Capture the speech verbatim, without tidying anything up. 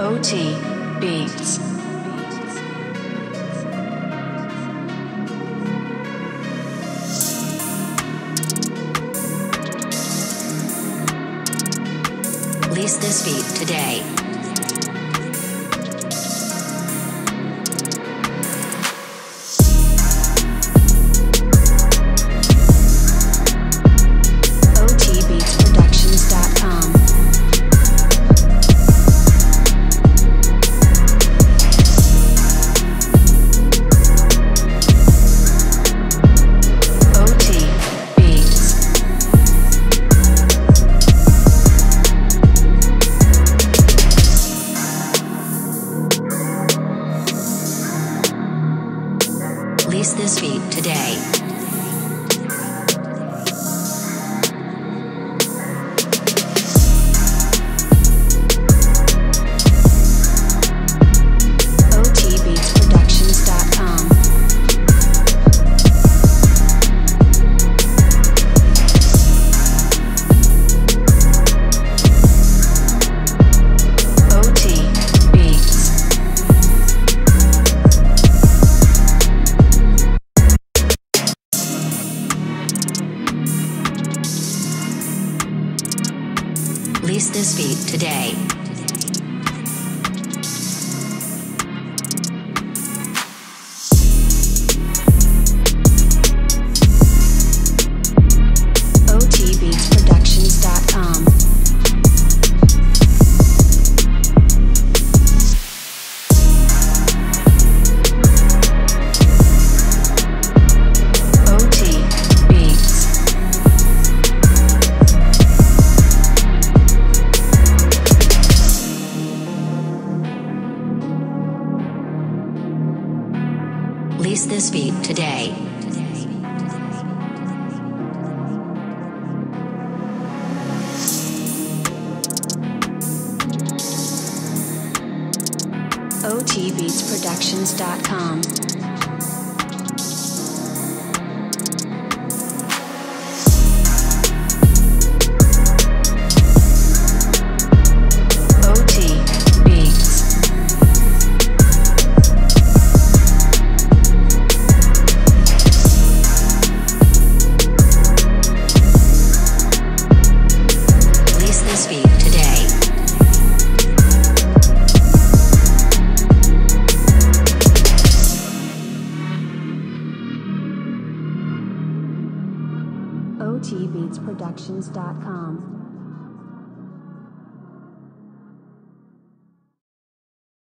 O T Beats. Release this beat today. O T beats productions dot com. Release this beat today. O T beats productions dot com. O T Beats. Release this beat today. O T beats productions dot com. O T Beats. Release this beat today. O T beats productions dot com. O T Beats. Release this beat today. O T beats productions dot com.